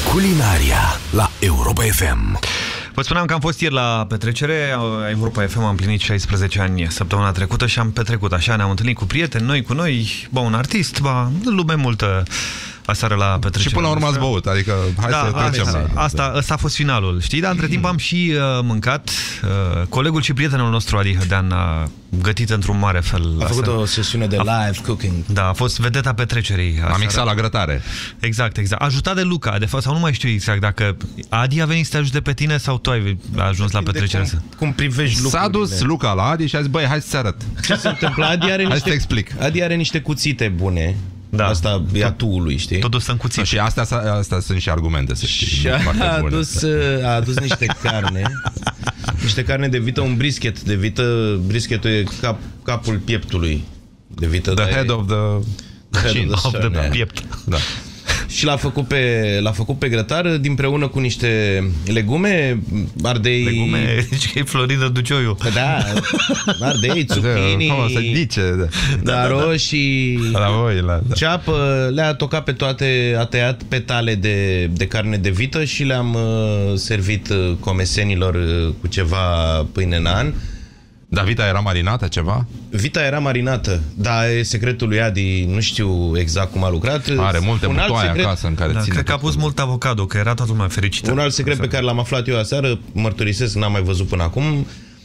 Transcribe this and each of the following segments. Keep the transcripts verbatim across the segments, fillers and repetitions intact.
Culinaria la Europa F M. Vă spuneam că am fost ieri la petrecere, Europa F M am împlinit șaisprezece ani săptămâna trecută și am petrecut așa, ne-am întâlnit cu prieteni, noi cu noi, bă, un artist, bă, lume multă aseară la petrecere. Și până la urmă ați băut, adică hai da, să trecem. Asta, la... asta, asta a fost finalul, știi? Dar între timp am și uh, mâncat. Uh, colegul și prietenul nostru, Adi Hădean, a gătit într-un mare fel. A făcut o sesiune de live cooking. Da, a fost vedeta petrecerii. A mixat la grătare. Exact, exact. Ajutat de Luca, de fapt, sau nu mai știu exact dacă Adi a venit să te ajute pe tine sau tu ai ajuns la petrecere. Cum, cum privești lucrurile. S-a dus Luca la Adi și a zis, băi, hai să-ți arăt. Ce se întâmplă? Adi are niște, hai să te explic. Adi are niște cuțite bune. Da. Asta e atuului, știi? Totul sunt cuțite. Și astea, astea sunt și argumente, să știi. Și a adus, a adus niște carne. Niște carne de vită, un brisket de vită. Brisketul e cap, capul pieptului de vită. The head of the, the, head of the, of the piept. Da. Și l-a făcut pe l-a făcut pe grătar împreună cu niște legume, ardei. Legume, zici că e Florină Ducioiu. Da, ardei, zucchini. Cum să dice, da. Da, roșii. La voi, la, da. Ceapă, le-a tocat pe toate, a tăiat petale de, de carne de vită și le-am uh, servit uh, comesenilor uh, cu ceva pâine nan. Dar vita era marinată ceva? Vita era marinată, dar e secretul lui Adi, nu știu exact cum a lucrat. Are multe un butoaie secret... acasă în care da, ține. Cred că a pus mult avocado, că era toată lumea fericită. Un alt secret pe care l-am aflat eu aseară, mărturisesc, n-am mai văzut până acum,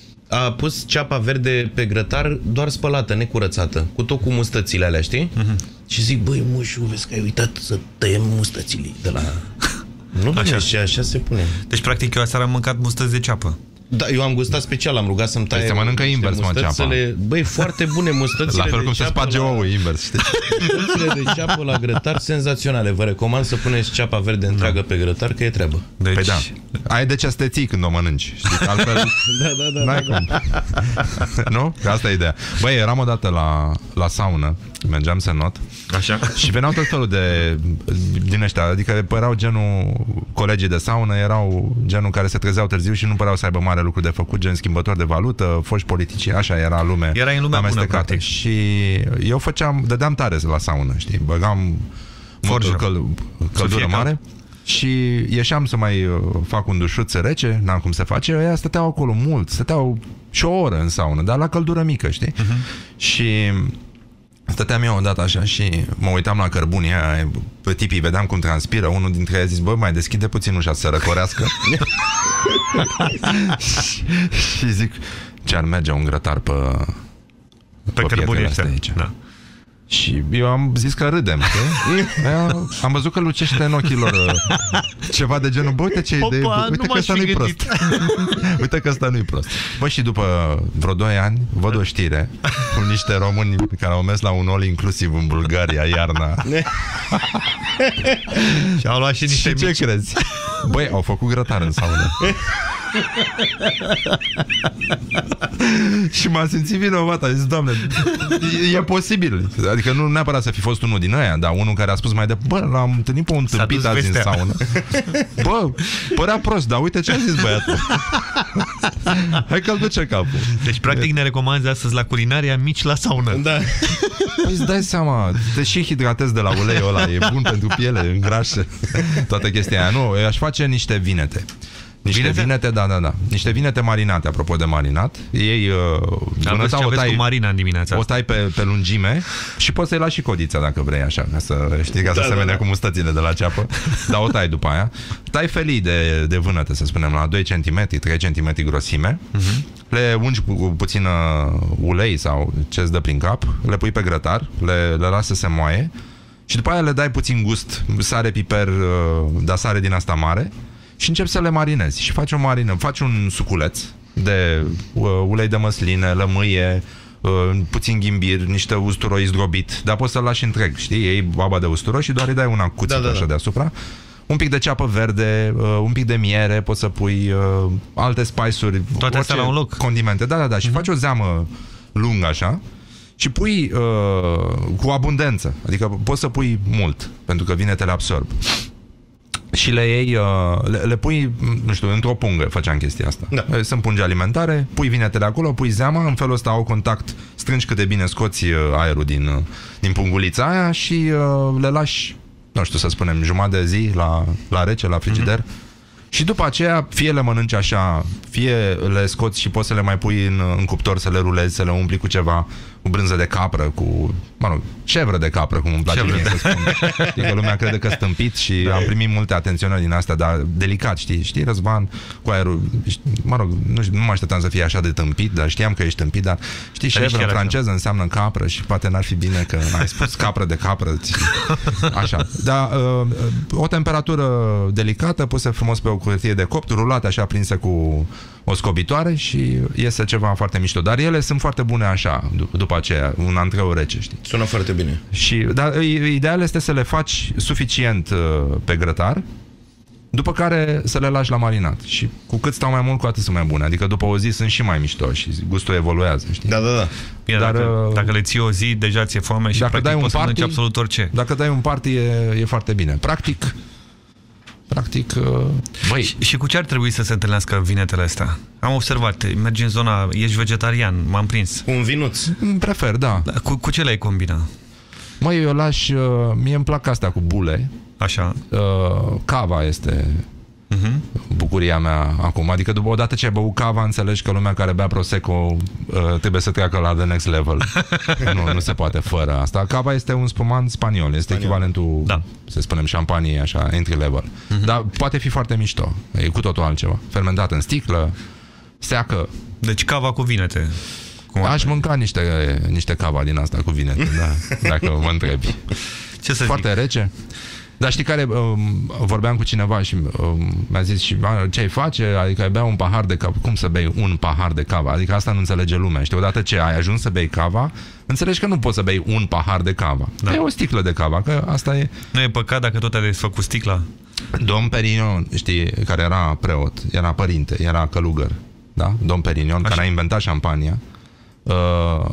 a pus ceapa verde pe grătar doar spălată, necurățată, cu tot cu mustățile alea, știi? Uh-huh. Și zic, băi, moșu, vezi că ai uitat să tăiem mustățile de la... Nu, așa. Și așa se pune. Deci, practic, eu aseară am mâncat mustăți de ceapă. Da, eu am gustat special, am rugat să-mi taie. Păi se mănâncă invers, mă, ceapa. Băi, foarte bune mustățile. La fel cum de se sparge la... ouă, invers, știi? Mustățile de ceapă la grătar, senzaționale. Vă recomand să puneți ceapa verde întreagă da. pe grătar, că e treabă. Deci... Păi da. Ai de ce să te ții când o mănânci, știi? Altfel, da, da, da, n-ai da, cum. Nu? Că asta e ideea. Băi, eram odată la, la saună, mergeam să not. Așa. Și veneau tot felul de din ăștia, adică păreau genul colegii de saună, erau genul care se trezeau târziu și nu păreau să aibă mare lucru de făcut, gen schimbători de valută, foști politicieni, așa era lume. Era în lumea amestecată. Bună, și eu făceam, dădeam tare la saună, știi, băgam căl, căldură mare și ieșeam să mai fac un dușuț rece, n-am cum să face, ăia stăteau acolo mult, stăteau și o oră în saună, dar la căldură mică, știi? Uh-huh. Și stăteam eu odată așa și mă uitam la cărbunii aia, pe tipii, vedeam cum transpiră. Unul dintre ei a zis, bă, mai deschide puțin ușa să răcorească. și, și zic, ce ar merge un grătar pe pe, pe cărbunii astea aici. Da. Și eu am zis că râdem, am văzut că lucește în ochii lor ceva de genul, bă, uite ce idee, uite că ăsta nu-i prost. Uite că ăsta nu-i prost. Bă, și după vreo doi ani văd o știre cu niște români care au mers la un all inclusiv în Bulgaria iarna. Și au luat și niște și mici. Ce crezi? Băi, au făcut grătar în saună. Și m-am simțit vinovat. A zis, Doamne, e, e posibil. Adică nu neapărat să fi fost unul din aia, dar unul care a spus mai de, bă, l-am întâlnit pe un tâmpit azi în saună. Bă, părea prost, dar uite ce a zis băiatul. Hai că-l duce capul. Deci practic ne recomanzi astăzi la culinaria mici la saună. Da. Păi îți dai seama, te și hidratezi de la uleiul ăla, e bun pentru piele, îngrașă toată chestia aia. Nu, eu aș face niște vinete. Niște vinete? vinete, da, da, da. Niște vinete marinate, apropo de marinat. Ei uh, vânăta, o tai, cu marina în dimineața. O tai pe, pe lungime și poți să-i lași și codița dacă vrei, așa, ca să știi, ca da, să se vede da, cu mustățile de la ceapă. Dar o tai după aia. Tai felii de, de vânătă, să spunem, la doi centimetri, trei centimetri grosime. Uh-huh. Le ungi cu, cu puțină ulei sau ce-ți dă prin cap, le pui pe grătar, le, le lasă să se moaie și după aia le dai puțin gust, sare, piper, dar sare din asta mare. Și începi să le marinezi și faci o marină, faci un suculeț de uh, ulei de măsline, lămâie, uh, puțin ghimbir, niște usturoi zdrobit, dar poți să-l lași întreg, știi? Iei baba de usturoi și doar îi dai una cuțită da, da, așa da. deasupra. Un pic de ceapă verde, uh, un pic de miere, poți să pui uh, alte spice-uri, toate astea la un loc. Condimente, da, da, da. Și uh-huh. faci o zeamă lungă așa și pui uh, cu abundență, adică poți să pui mult, pentru că vinetele absorb. Și le iei, le, le pui, nu știu, într-o pungă făceam chestia asta. Da. Sunt pungi alimentare, pui vinetele acolo, pui zeama, în felul ăsta au contact, strângi cât de bine, scoți aerul din, din pungulița aia și uh, le lași nu știu, să spunem, jumătate de zi la, la rece, la frigider. Mm-hmm. Și după aceea, fie le mănânci așa, fie le scoți și poți să le mai pui în, în cuptor, să le rulezi, să le umpli cu ceva, cu brânză de capră, cu, mă rog, șevră de capră, cum îmi place mie să spun. Știi că lumea crede că stâmpit și da, am primit multe atenționări din astea, dar delicat, știi, știi, Răzvan, cu aerul, mă rog, nu, nu mă așteptam să fie așa de tâmpit, dar știam că ești tâmpit, dar știi, șevră în franceză înseamnă capră și poate n-ar fi bine că n-ai spus capră de capră, așa. Dar uh, o temperatură delicată, pusă frumos pe o cutie de copt, rulate așa, prinse cu o scobitoare și iese ceva foarte mișto. Dar ele sunt foarte bune așa, după aceea, un antreu rece, știi? Sună foarte bine. Și, dar ideal este să le faci suficient uh, pe grătar, după care să le lași la marinat. Și cu cât stau mai mult, cu atât sunt mai bune. Adică după o zi sunt și mai mișto și gustul evoluează, știi? Da, da, da. Bine, dar, dacă, dacă le ții o zi, deja ți-e foame și practic poți să mănânci absolut orice. Dacă dai un party, e, e foarte bine. Practic, practic, băi. Și, și cu ce ar trebui să se întâlnească vinetele astea? Am observat, mergi în zona, ești vegetarian, m-am prins. Cu un vinuț. Prefer, da. Cu, cu ce le-ai combina? Măi, eu lași, mie îmi plac astea cu bule. Așa. Uh, cava este uh-huh. bucuria mea acum. Adică după odată ce ai băut cava, înțelegi că lumea care bea Prosecco uh, trebuie să treacă la the next level. nu, nu se poate fără asta. Cava este un spumant spaniol. Este spaniol. Echivalentul, da, să spunem, șampanie, așa, entry level. Uh-huh. Dar poate fi foarte mișto. E cu totul altceva. Fermentat în sticlă, seacă. Deci cava cu vinete. Aș mânca niște, niște cava din asta cu vinete, da, dacă mă întrebi. Ce să foarte zic? Rece. Dar știi care, um, vorbeam cu cineva și um, mi-a zis și ce ai face? Adică ai bea un pahar de cava. Cum să bei un pahar de cava? Adică asta nu înțelege lumea. Știi, odată ce ai ajuns să bei cava, înțelegi că nu poți să bei un pahar de cava. Da. E o sticlă de cava, că asta e... Nu e păcat dacă tot ai desfăcut sticla? Domn Perignon, știi, care era preot, era părinte, era călugăr, da? Domn Perignon, așa, care a inventat șampania, uh,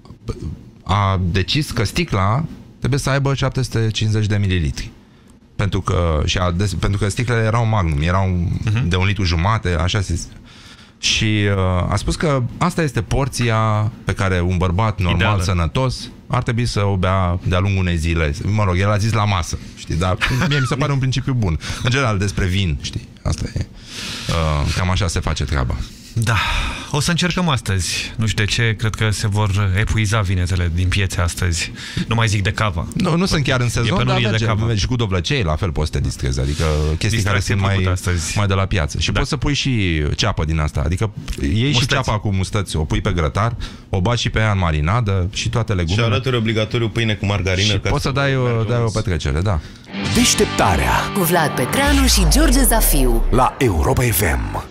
a decis că sticla trebuie să aibă șapte sute cincizeci de mililitri. Pentru că, și a, des, pentru că sticlele erau magnum, erau uh-huh. de un litru jumate, așa se... Și uh, a spus că asta este porția pe care un bărbat normal, ideală, sănătos, ar trebui să o bea de-a lungul unei zile. Mă rog, el a zis la masă, știi, dar mie mi se pare un principiu bun. În general, despre vin, știi, asta e. Uh, cam așa se face treaba. Da, o să încercăm astăzi. Nu știu de ce, cred că se vor epuiza vinetele din piețe astăzi. Nu mai zic de cava. Nu, nu sunt chiar în sezon, dar merge, mergi cu dovlăcei, la fel poți să te distrezi. Adică chestii Distracție care sunt mai, mai de la piață. Și da, poți să pui și ceapă din asta. Adică iei mustăți. Și ceapa cu mustăți, o pui pe grătar, o bagi și pe ea în marinadă și toate legumele. Și alături obligatoriu pâine cu margarină. Și poți să dai o, dai o petrecere, da. Deșteptarea cu Vlad Petreanu și George Zafiu la Europa F M.